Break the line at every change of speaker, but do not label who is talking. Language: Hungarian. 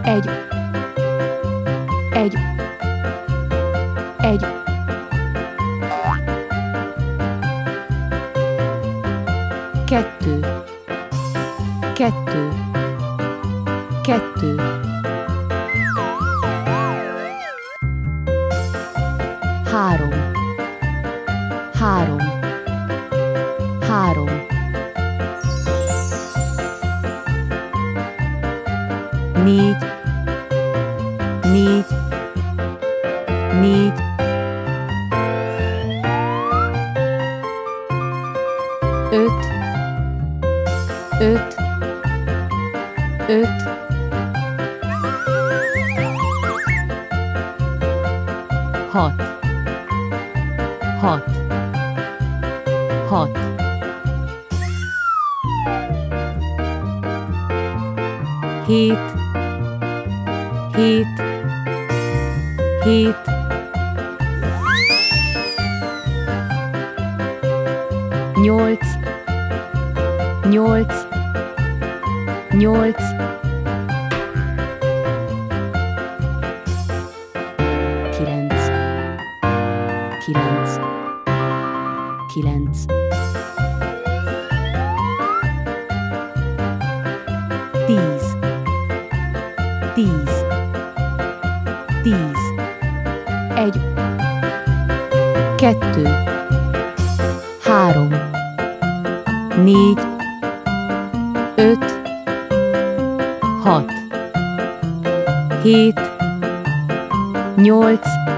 egy, egy, egy, kettő, kettő, kettő, három, három, három, négy, négy, négy, öt, öt, öt, hat, hat, hat, hét, hét, hét, nyolc, nyolc, nyolc, kilenc, kilenc, kilenc, tíz, tíz, tíz, egy, kettő, három, négy, öt, hat, hét, nyolc,